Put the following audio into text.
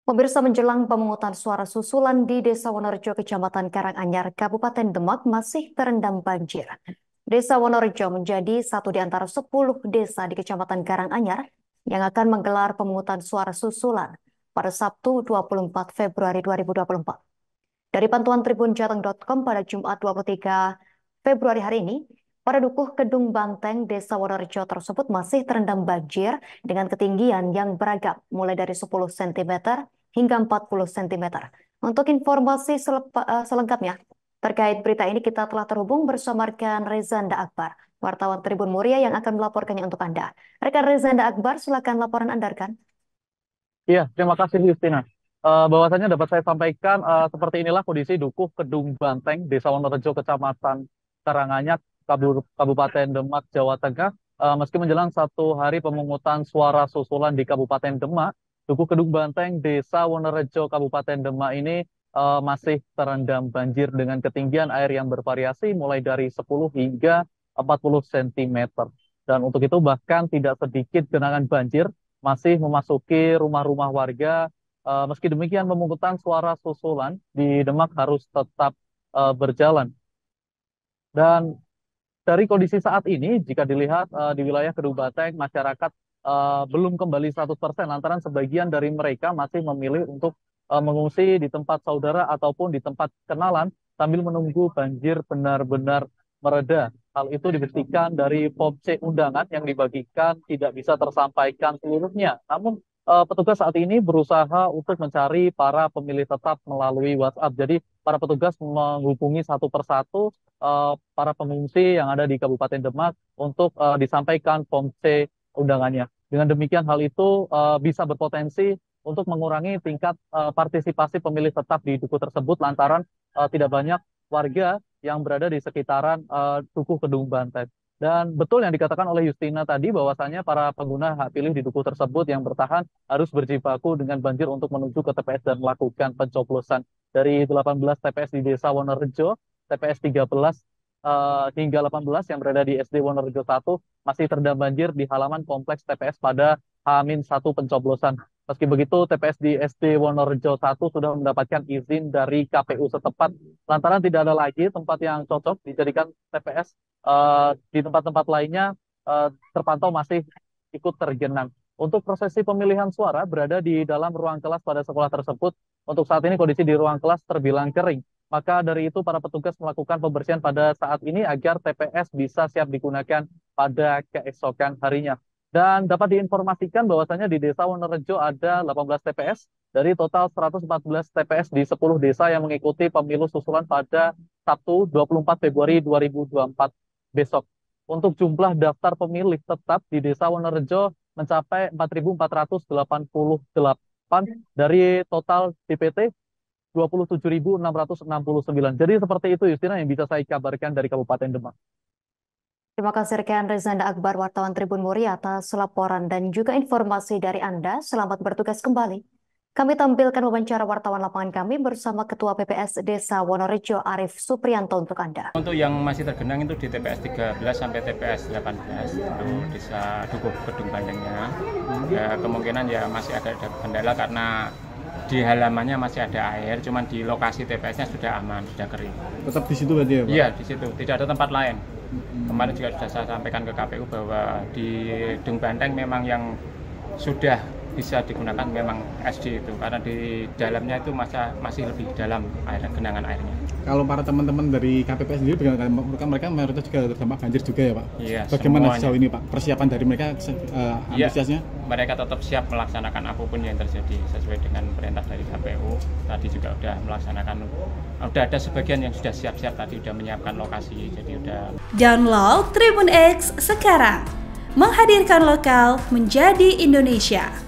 Pemirsa, menjelang pemungutan suara susulan di Desa Wonorejo, Kecamatan Karanganyar, Kabupaten Demak masih terendam banjir. Desa Wonorejo menjadi satu di antara 10 desa di Kecamatan Karanganyar yang akan menggelar pemungutan suara susulan pada Sabtu 24 Februari 2024. Dari pantauan tribunjateng.com pada Jumat 23 Februari hari ini, pada dukuh Kedung Banteng, Desa Wonorejo tersebut masih terendam banjir dengan ketinggian yang beragam, mulai dari 10 cm hingga 40 cm. Untuk informasi selengkapnya terkait berita ini, kita telah terhubung bersama rekan Rezanda Akbar, wartawan Tribun Muria yang akan melaporkannya untuk Anda. Rekan Rezanda Akbar, silakan laporan Anda, rekan. Iya, terima kasih Justina. Bahwasannya dapat saya sampaikan seperti inilah kondisi dukuh Kedung Banteng, Desa Wonorejo, Kecamatan Karanganyar, Kabupaten Demak, Jawa Tengah. Meski menjelang satu hari pemungutan suara susulan di Kabupaten Demak, dukuh Kedung Banteng, Desa Wonorejo, Kabupaten Demak ini masih terendam banjir dengan ketinggian air yang bervariasi mulai dari 10 hingga 40 cm. Dan untuk itu bahkan tidak sedikit genangan banjir masih memasuki rumah-rumah warga. Meski demikian, pemungutan suara susulan di Demak harus tetap berjalan. Dan dari kondisi saat ini, jika dilihat di wilayah Kedung Banteng, masyarakat belum kembali 100% lantaran sebagian dari mereka masih memilih untuk mengungsi di tempat saudara ataupun di tempat kenalan sambil menunggu banjir benar-benar mereda. Hal itu dibuktikan dari form C undangan yang dibagikan tidak bisa tersampaikan seluruhnya. Namun petugas saat ini berusaha untuk mencari para pemilih tetap melalui WhatsApp. Jadi para petugas menghubungi satu persatu para pengungsi yang ada di Kabupaten Demak untuk disampaikan form C undangannya. Dengan demikian hal itu bisa berpotensi untuk mengurangi tingkat partisipasi pemilih tetap di dukuh tersebut lantaran tidak banyak warga yang berada di sekitaran dukuh Kedung Banteng. Dan betul yang dikatakan oleh Justina tadi bahwasanya para pengguna hak pilih di dukuh tersebut yang bertahan harus berjibaku dengan banjir untuk menuju ke TPS dan melakukan pencoblosan. Dari 18 TPS di Desa Wonorejo, TPS 13 hingga 18 yang berada di SD Wonorejo 1 masih terendam banjir di halaman kompleks TPS pada H-1 pencoblosan. Meski begitu, TPS di SD Wonorejo 1 sudah mendapatkan izin dari KPU setempat lantaran tidak ada lagi tempat yang cocok dijadikan TPS. Di tempat-tempat lainnya terpantau masih ikut tergenang. Untuk prosesi pemilihan suara berada di dalam ruang kelas pada sekolah tersebut. Untuk saat ini kondisi di ruang kelas terbilang kering. Maka dari itu para petugas melakukan pembersihan pada saat ini agar TPS bisa siap digunakan pada keesokan harinya. Dan dapat diinformasikan bahwasanya di Desa Wonorejo ada 18 TPS dari total 114 TPS di 10 desa yang mengikuti pemilu susulan pada Sabtu 24 Februari 2024 besok. Untuk jumlah daftar pemilih tetap di Desa Wonorejo mencapai 4.488 dari total DPT 27.669. Jadi seperti itu Justina yang bisa saya kabarkan dari Kabupaten Demak. Terima kasih rekan Rezanda Akbar, wartawan Tribun Muria atas laporan dan juga informasi dari Anda. Selamat bertugas kembali. Kami tampilkan wawancara wartawan lapangan kami bersama Ketua PPS Desa Wonorejo Arif Suprianto untuk Anda. Untuk yang masih tergenang itu di TPS 13 sampai TPS 18 untuk Desa Dukuh Kedung Bantengnya. Ya, kemungkinan ya masih ada kendala karena di halamannya masih ada air, cuman di lokasi TPS-nya sudah aman, sudah kering. Tetap di situ berarti ya, Pak? Iya, di situ. Tidak ada tempat lain. Kemarin juga sudah saya sampaikan ke KPU bahwa di Kedung Banteng memang yang sudah bisa digunakan memang SD itu, karena di dalamnya itu masih lebih dalam genangan airnya. Kalau para teman-teman dari KPPS sendiri, mereka mayoritas juga terdampak banjir juga ya, Pak? Iya. Bagaimana semuanya. sejauh ini, Pak? Persiapan dari mereka, antusiasnya? Ya, mereka tetap siap melaksanakan apapun yang terjadi sesuai dengan perintah dari KPU. Tadi juga sudah melaksanakan, sudah ada sebagian yang sudah siap-siap tadi, sudah menyiapkan lokasi, jadi udah. Download Tribun X sekarang, menghadirkan lokal menjadi Indonesia.